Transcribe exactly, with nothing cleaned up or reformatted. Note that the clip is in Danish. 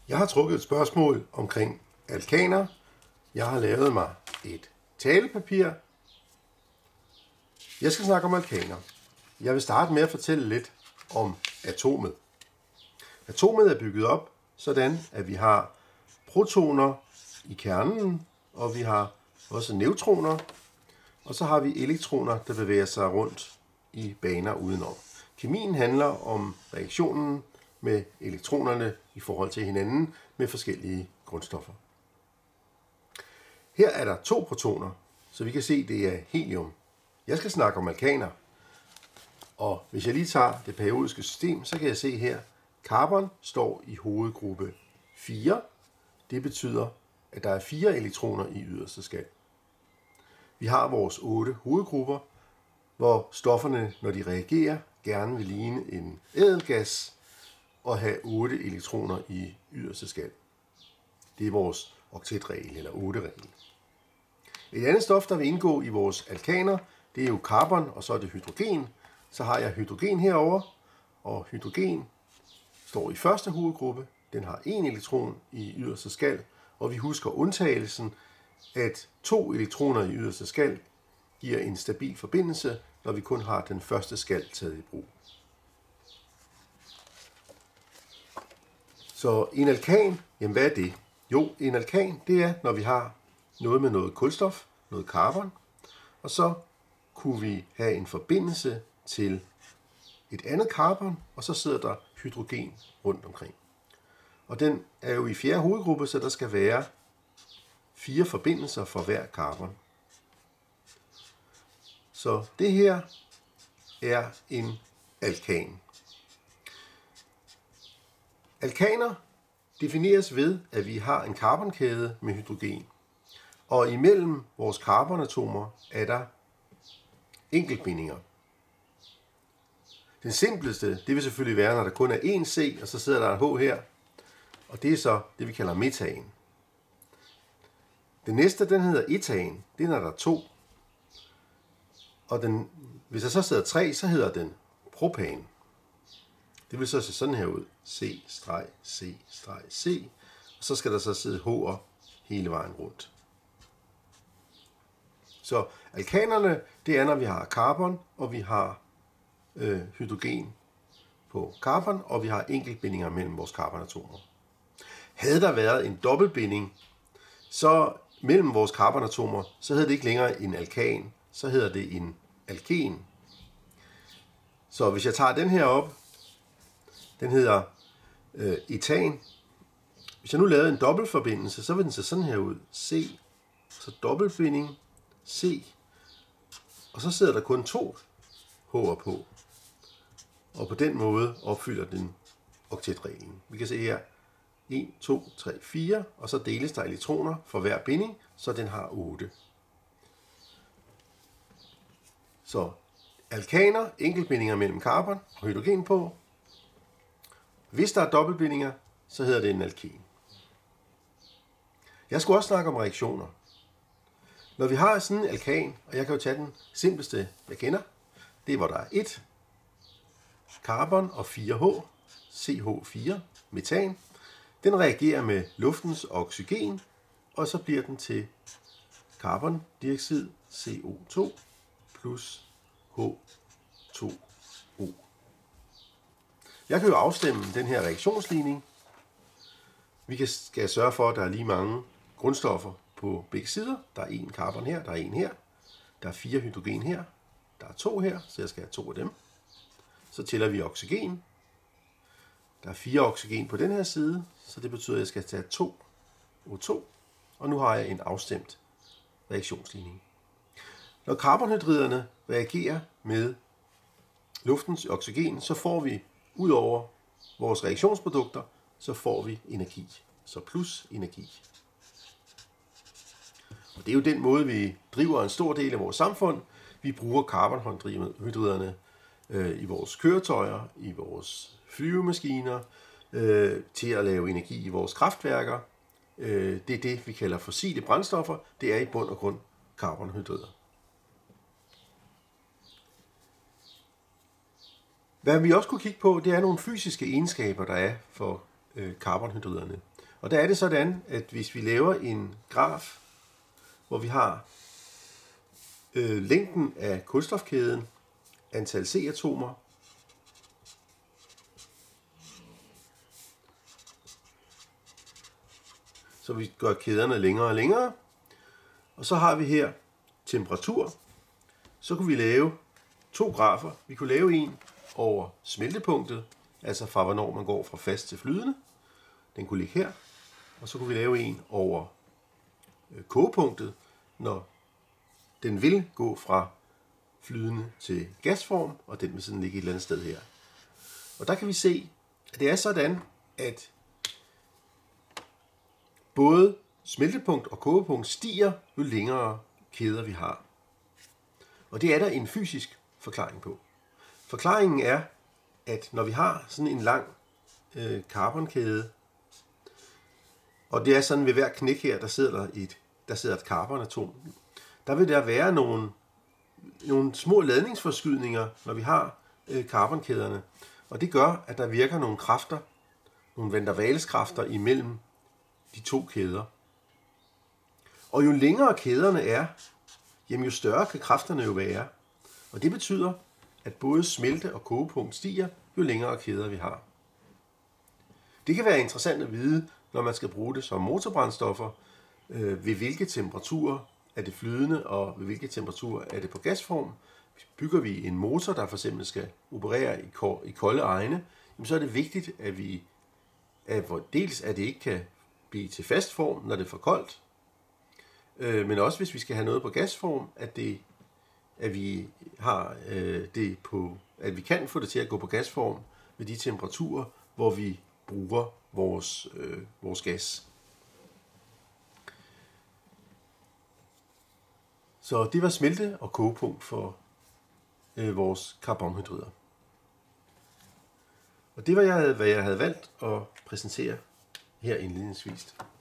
Jeg har trukket et spørgsmål omkring alkaner. Jeg har lavet mig et talepapir. Jeg skal snakke om alkaner. Jeg vil starte med at fortælle lidt om atomet. Atomet er bygget op sådan, at vi har protoner i kernen, og vi har også neutroner, og så har vi elektroner, der bevæger sig rundt i baner udenom. Kemien handler om reaktionen med elektronerne i forhold til hinanden med forskellige grundstoffer. Her er der to protoner, så vi kan se, at det er helium. Jeg skal snakke om alkaner. Og hvis jeg lige tager det periodiske system, så kan jeg se her, carbon står i hovedgruppe fire. Det betyder, at der er fire elektroner i yderste skal. Vi har vores otte hovedgrupper, hvor stofferne, når de reagerer, gerne vil ligne en ædelgas og have otte elektroner i yderste skal. Det er vores oktetregel eller otte-regel. Et andet stof, der vil indgå i vores alkaner, det er jo carbon, og så er det hydrogen. Så har jeg hydrogen herovre, og hydrogen står i første hovedgruppe. Den har en elektron i yderste skal, og vi husker undtagelsen, at to elektroner i yderste skal giver en stabil forbindelse, når vi kun har den første skal taget i brug. Så en alkan, jamen hvad er det? Jo, en alkan, det er, når vi har noget med noget kulstof, noget carbon, og så kunne vi have en forbindelse til et andet carbon, og så sidder der hydrogen rundt omkring. Og den er jo i fjerde hovedgruppe, så der skal være fire forbindelser for hver carbon. Så det her er en alkan. Alkaner defineres ved, at vi har en carbonkæde med hydrogen. Og imellem vores carbonatomer er der enkeltbindinger. Den simpleste, det vil selvfølgelig være, når der kun er én C, og så sidder der en H her. Og det er så det, vi kalder metan. Den næste, den hedder etan. Det er, når der er to. Og den, hvis der så sidder tre, så hedder den propan. Det vil så se sådan her ud. C, streg, C, streg, C. Og så skal der så sidde H'er hele vejen rundt. Så alkanerne, det er, når vi har carbon, og vi har øh, hydrogen på carbon, og vi har enkeltbindinger mellem vores carbonatomer. Havde der været en dobbeltbinding, så mellem vores carbonatomer, så hedder det ikke længere en alkan, så hedder det en alken. Så hvis jeg tager den her op, den hedder øh, etan. Hvis jeg nu lavede en dobbeltforbindelse, så vil den se sådan her ud. C, så dobbeltbinding, C, og så sidder der kun to H'er på. Og på den måde opfylder den oktetreglen. Vi kan se her en, to, tre, fire, og så deles der elektroner for hver binding, så den har otte. Så alkaner, enkeltbindinger mellem carbon og hydrogen på. Hvis der er dobbeltbindinger, så hedder det en alken. Jeg skulle også snakke om reaktioner. Når vi har sådan en alkan, og jeg kan jo tage den simpleste, jeg kender, det er, hvor der er et carbon og fire H, C H fire, metan. Den reagerer med luftens oxygen, og så bliver den til carbondioxid, C O to, plus H to O. Jeg kan jo afstemme den her reaktionsligning. Vi skal sørge for, at der er lige mange grundstoffer på begge sider. Der er en carbon her, der er en her. Der er fire hydrogen her. Der er to her, så jeg skal have to af dem. Så tæller vi oxygen. Der er fire oxygen på den her side, så det betyder, at jeg skal tage to O to. Og nu har jeg en afstemt reaktionsligning. Når carbonhydriderne reagerer med luftens oxygen, så får vi ud over vores reaktionsprodukter, så får vi energi. Så plus energi. Og det er jo den måde, vi driver en stor del af vores samfund. Vi bruger carbonhydriderne øh, i vores køretøjer, i vores flyvemaskiner, øh, til at lave energi i vores kraftværker. Øh, det er det, vi kalder fossile brændstoffer. Det er i bund og grund carbonhydrider. Hvad vi også kunne kigge på, det er nogle fysiske egenskaber, der er for øh, carbonhydriderne. Og der er det sådan, at hvis vi laver en graf, hvor vi har øh, længden af kulstofkæden, antal C-atomer, så vi gør kæderne længere og længere, og så har vi her temperatur, så kunne vi lave to grafer. Vi kunne lave en over smeltepunktet, altså fra hvornår man går fra fast til flydende. Den kunne ligge her. Og så kunne vi lave en over kogepunktet, når den vil gå fra flydende til gasform, og den vil sådan ligge et eller andet sted her. Og der kan vi se, at det er sådan, at både smeltepunkt og kogepunkt stiger, jo længere kæder vi har. Og det er der en fysisk forklaring på. Forklaringen er, at når vi har sådan en lang øh, carbonkæde, og det er sådan ved hver knæk her, der sidder der et, der sidder et carbonatom, der vil der være nogle, nogle små ladningsforskydninger, når vi har øh, carbonkæderne. Og det gør, at der virker nogle kræfter, nogle van der Waals-kræfter imellem de to kæder. Og jo længere kæderne er, jamen jo større kan kræfterne jo være. Og det betyder, at både smelte- og kogepunkt stiger, jo længere kæder vi har. Det kan være interessant at vide, når man skal bruge det som motorbrændstoffer, øh, ved hvilke temperaturer er det flydende, og ved hvilke temperaturer er det på gasform. Bygger vi en motor, der for eksempel skal operere i, i kolde egne, jamen så er det vigtigt, at vi at dels at det ikke kan blive til fast form, når det er for koldt, øh, men også hvis vi skal have noget på gasform, at det at vi har øh, det på, at vi kan få det til at gå på gasform ved de temperaturer, hvor vi bruger vores, øh, vores gas. Så det var smelte- og kogepunkt for øh, vores karbonhydrider. Og det var, jeg, hvad jeg havde valgt at præsentere her indledningsvis.